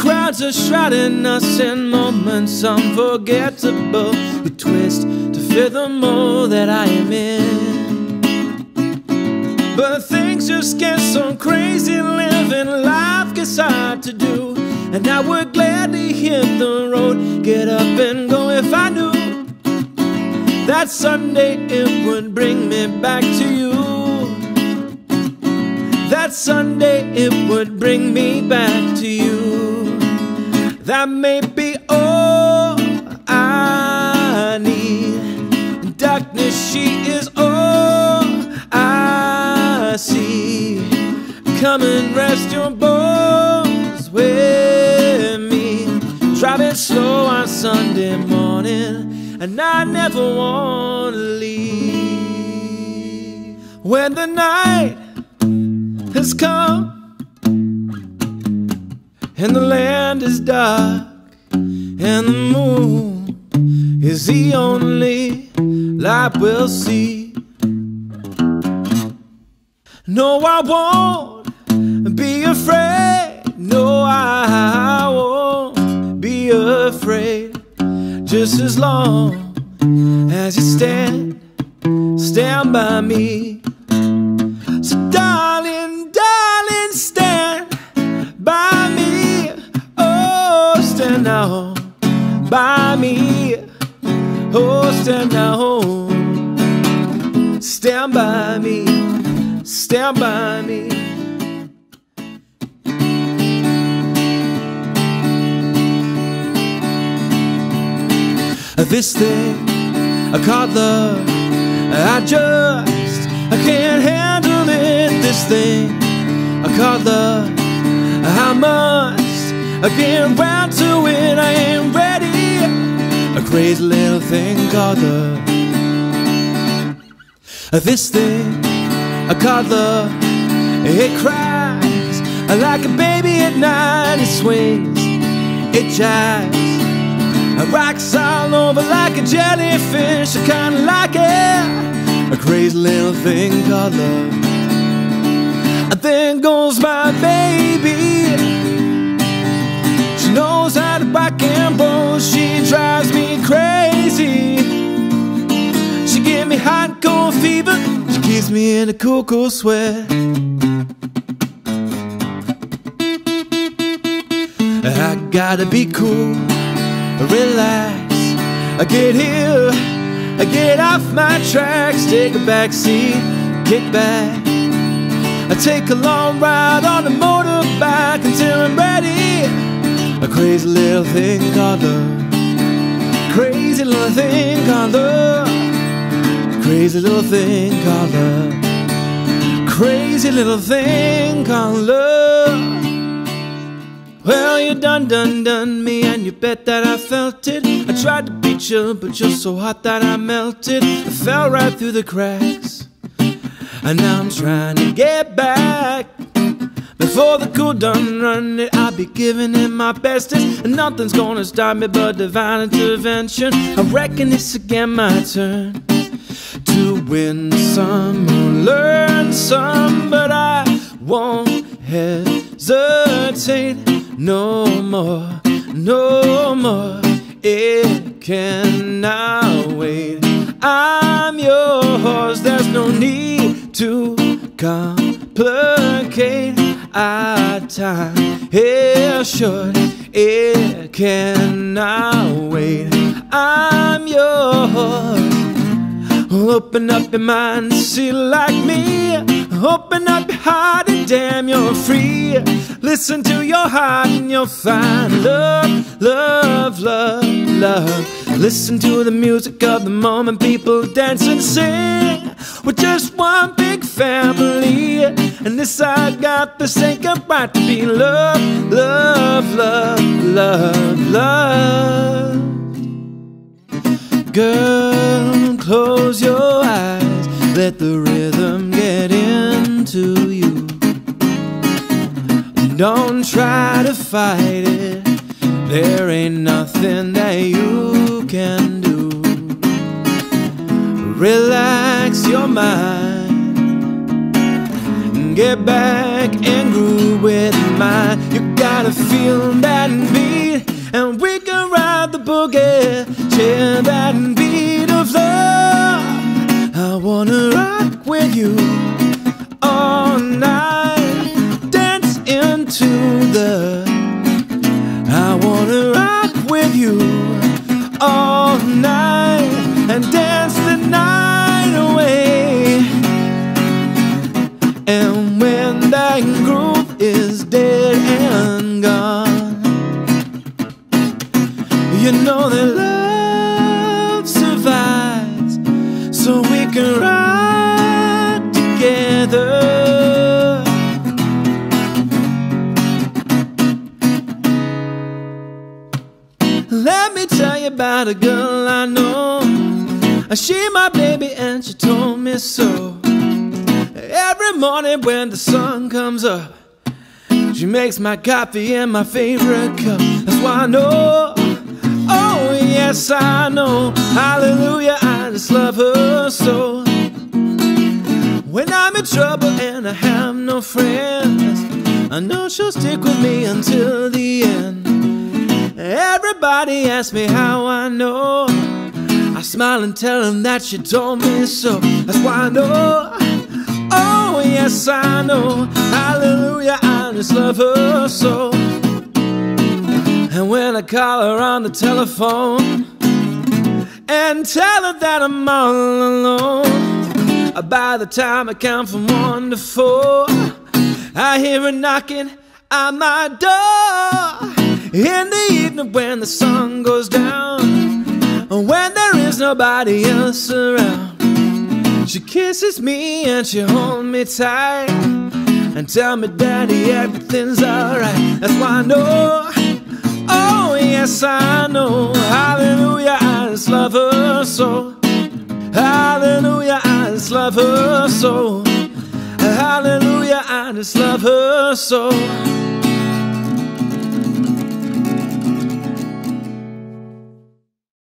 crowds are shrouding us in moments unforgettable. We twist to fit the mold that I am in. But things just get so crazy, living life gets hard to do. And I would gladly hit the road, get up and go if I knew that someday it would bring me back to you. That someday it would bring me back to you. That may be all I need. Darkness, she is all I see. Come and rest your bones with me. Driving slow on Sunday morning, and I never want to leave. When the night has come and the land is dark and the moon is the only light we'll see. No, I won't be afraid. No, I won't be afraid. Just as long as you stand by me. So darling, darling, stand by me. Oh, stand now by me. Oh, stand now. Stand by me. Stand by me. This thing I call love, I can't handle it. This thing I call love, I must get round to it. I ain't ready. A crazy little thing called love. This thing I call love, it cries like a baby at night. It swings, it jives, it rocks all over like a jellyfish. I kinda like it. A crazy little thing called love. There goes my baby. She knows how to rock and roll. She drives me crazy. She gives me hot and cold fever. She keeps me in a cool, cool sweat. I gotta be cool, relax. I get here, I get off my tracks, take a back seat, kick back. I take a long ride on the motorbike until I'm ready. A crazy little thing called love. Crazy little thing called love. Crazy little thing called love. Crazy little thing called love. Well, you done me, and you bet that I felt it. I tried to beat you, but you're so hot that I melted. I fell right through the cracks, and now I'm trying to get back. Before the cool done run it, I'll be giving it my bestest, and nothing's gonna stop me but divine intervention. I reckon it's again my turn to win some or learn some, but I won't hesitate no more, no more. It cannot wait. I'm yours, there's no need to complicate our time here short. It cannot wait. I'm yours. Open up your mind, see like me. Open up your heart and damn, you're free. Listen to your heart and you'll find love, love, love, love. Listen to the music of the moment, people dance and sing. We're just one big family, and this I got this ain't got right to be love, love, love, love, love. Girl, close your eyes, let the rhythm get into you. Don't try to fight it, there ain't nothing that you can do. Relax your mind, get back and groove with mine. You got gotta feel that beat, and we can ride the boogie, share that beat of love. I wanna rock with you all night, dance into the. I wanna rock with you all night and dance the night away. And when that groove is dead and gone, you know that love survives, so we can rock together. Let me tell you about a girl I know. She my baby and she told me so. Every morning when the sun comes up, she makes my coffee in my favorite cup. That's why I know, oh yes I know, hallelujah, I just love her so. When I'm in trouble and I have no friends, I know she'll stick with me until the end. Everybody asks me how I know. I smile and tell them that she told me so. That's why I know, oh yes I know, hallelujah, I just love her so. And when I call her on the telephone and tell her that I'm all alone, by the time I count from 1 to 4, I hear her knocking on my door. In the evening when the sun goes down, when there is nobody else around, she kisses me and she holds me tight and tell me, Daddy, everything's alright. That's why I know, oh yes I know, hallelujah, I just love her so. Hallelujah, I just love her so. Hallelujah, I just love her so.